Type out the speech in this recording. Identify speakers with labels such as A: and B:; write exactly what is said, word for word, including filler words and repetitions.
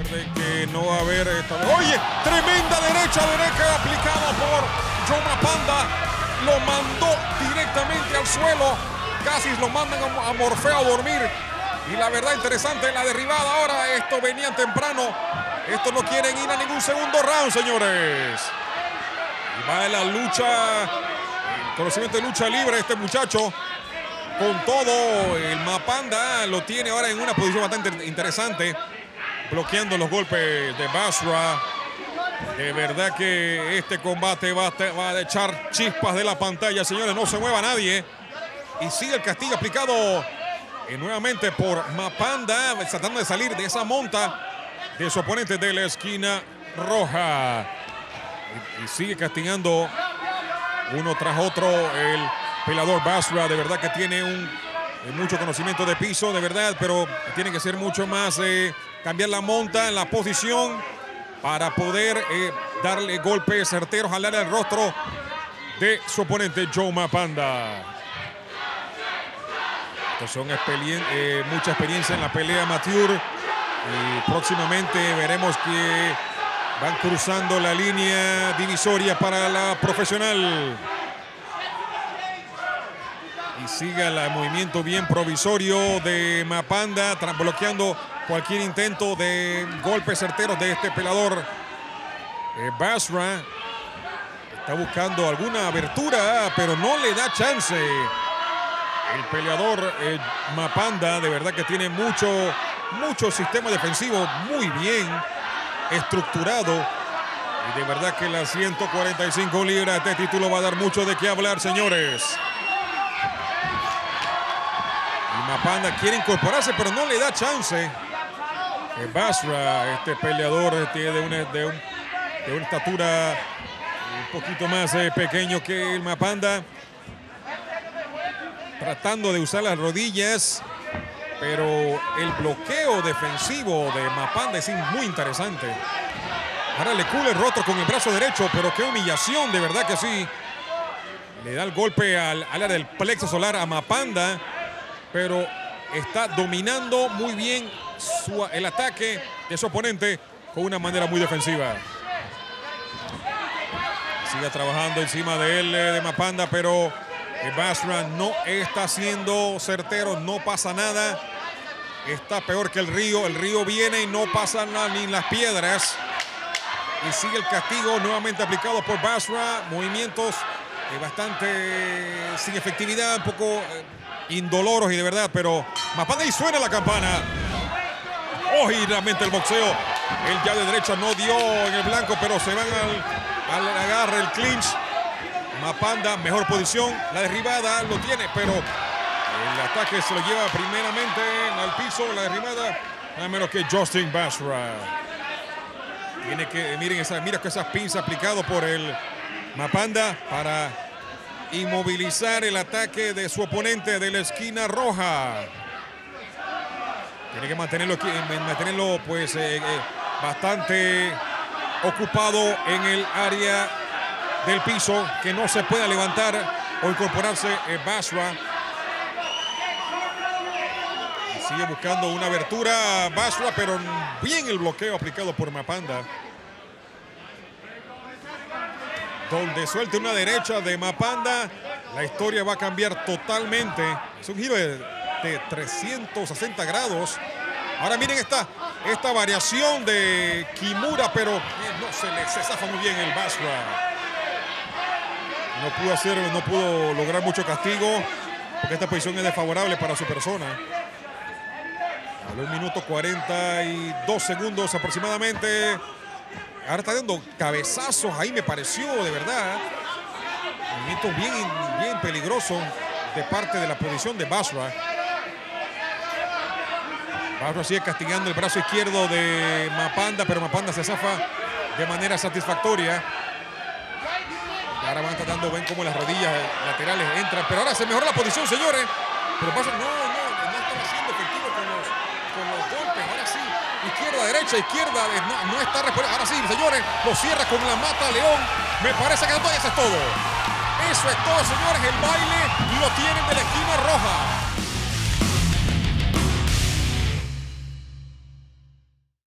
A: de que no va a haber esta vez. Oye, tremenda derecha derecha aplicada por Joe Mapanda. Lo mandó directamente al suelo. Casi lo mandan a Morfeo a dormir. Y la verdad interesante la derribada ahora. Esto venían temprano. Estos no quieren ir a ningún segundo round, señores. Y va en la lucha, conocimiento de lucha libre este muchacho. Con todo, el Mapanda lo tiene ahora en una posición bastante interesante. Bloqueando los golpes de Basra. De verdad que este combate va a, va a echar chispas de la pantalla, señores. No se mueva nadie. Y sigue el castigo aplicado eh, nuevamente por Mapanda, tratando de salir de esa monta de su oponente de la esquina roja. Y, y sigue castigando uno tras otro el peleador Basra. De verdad que tiene un, eh, mucho conocimiento de piso, de verdad, pero tiene que ser mucho más, eh, cambiar la monta en la posición para poder eh, darle golpes certeros al área del rostro de su oponente Joe Mapanda. Estos son experien eh, mucha experiencia en la pelea amateur. Y próximamente veremos que van cruzando la línea divisoria para la profesional. Y sigue el movimiento bien provisorio de Mapanda, bloqueando cualquier intento de golpes certeros de este peleador. Eh, Basra está buscando alguna abertura, pero no le da chance. El peleador eh, Mapanda de verdad que tiene mucho, mucho sistema defensivo muy bien estructurado. Y de verdad que las ciento cuarenta y cinco libras de título va a dar mucho de qué hablar, señores. Y Mapanda quiere incorporarse, pero no le da chance. Eh, Basra, este peleador, tiene de una, de, un, de una estatura un poquito más eh, pequeño que el Mapanda. Tratando de usar las rodillas, pero el bloqueo defensivo de Mapanda es muy interesante. Ahora le cubre el rostro con el brazo derecho, pero qué humillación, de verdad que sí. Le da el golpe al área del plexo solar a Mapanda, pero está dominando muy bien su, el ataque de su oponente con una manera muy defensiva. Sigue trabajando encima de él, de Mapanda, pero Basra no está siendo certero, no pasa nada. Está peor que el río. El río viene y no pasa nada, ni las piedras. Y sigue el castigo nuevamente aplicado por Basra. Movimientos eh, bastante sin efectividad, un poco eh, indoloros y de verdad, pero Mapanda y suena la campana. Oh, y realmente el boxeo. Él ya de derecha no dio en el blanco, pero se van al, al agarre, el clinch. Mapanda, mejor posición, la derribada lo tiene, pero el ataque se lo lleva primeramente al piso, la derribada, nada menos que Justin Basra. Tiene que, miren, esa, mira que esas pinzas aplicadas por el Mapanda para inmovilizar el ataque de su oponente de la esquina roja. Tiene que mantenerlo, aquí, mantenerlo pues eh, eh, bastante ocupado en el área del piso, que no se pueda levantar o incorporarse eh, Basra. Y sigue buscando una abertura Basra, pero bien el bloqueo aplicado por Mapanda. Donde suelte una derecha de Mapanda, la historia va a cambiar totalmente. Es un giro de, de trescientos sesenta grados. Ahora miren esta, esta variación de Kimura, pero eh, no se le se zafa muy bien el Basra. No pudo hacer, no pudo lograr mucho castigo, porque esta posición es desfavorable para su persona. A un minuto cuarenta y dos segundos aproximadamente. Ahora está dando cabezazos ahí, me pareció, de verdad. Movimiento bien, bien peligroso de parte de la posición de Basra. Basra sigue castigando el brazo izquierdo de Mapanda, pero Mapanda se zafa de manera satisfactoria. Ahora van tratando, ven cómo las rodillas laterales entran, pero ahora se mejora la posición, señores. Pero pasa, no, no, no están siendo efectivos con los, con los golpes. Ahora sí, izquierda, derecha, izquierda, no, no está respondiendo. Ahora sí, señores, lo cierra con la mata León. Me parece que eso es todo. Eso es todo, señores. El baile lo tienen de la esquina roja.